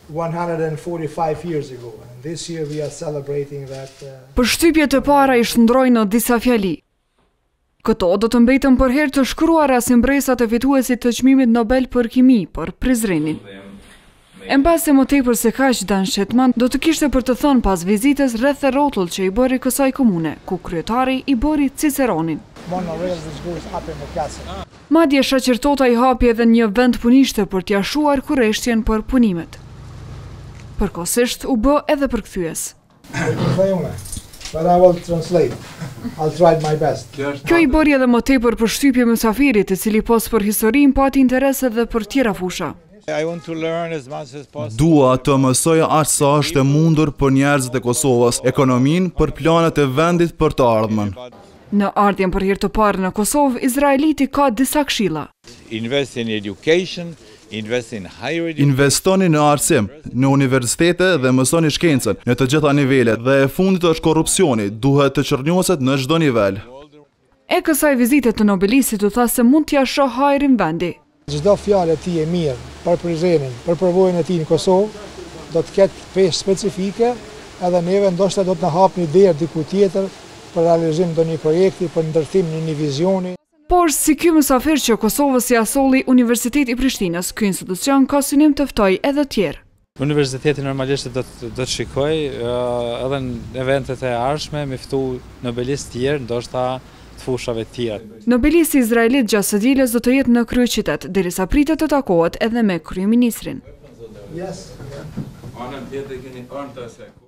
145 years ago. And this year we are celebrating that. Përshtypjet e para i shndrojnë në disa fjali. Këto do të mbetën për herë të shkruara si mbresat e fituesit të çmimit Nobel për kimi për Prizrenin. E mbase më tepër se kaq, Dan Shetman do të kishte për të thënë pas vizitës rreth e rrotull që i bëri kësaj komune, ku kryetari i bëri Ciceronin. Madje shoqërtota i hapi edhe një vend punishte për t'ia shuar kurreshtjen për punimet. Përkohësisht u bë edhe përkthyes. But I will translate. I'll try my best. Kjo i bëri edhe më tepër përshtypje mysafirit, i cili pos për historinë pati interes edhe për tjera fusha. Dua të mësoj aq sa është e mundur për njerëzit e Kosovës, ekonominë për planet e vendit për të ardhmen. Në ardhjen për herë të parë në Kosovë, izraeliti ka disa këshilla. Invest in education, invest in higher education. Investoni në arsim, në universitete dhe mësoni shkencën në të gjitha nivelet dhe e fundit është korrupsioni, duhet të çrnjoset në çdo nivel. E kësaj vizite të Nobelistit u tha se mund t'ia shoh hajrin vendi. Çdo fjalë e tij e mirë për Prizrenin, për përvojën e tij në Kosovë, do të ketë peshë specifike, edhe neve ndoshta do të na hapni derë diku tjetër për realizim ndonjë projekti, për ndërtim në një vizioni. Por si ky mysafir që Kosovës ja solli Universiteti i Prishtinës, ky institucion ka synim të ftojë edhe tjerë. Universiteti normalisht do të shikoj edhe në eventet e ardhshme me ftu nobelistë tjerë, ndoshta të fushave të tjera. Nobelisti izraelit gjatë së dielës do të jetë në kryeqytet, derisa pritet të takohet edhe me kryeministrin.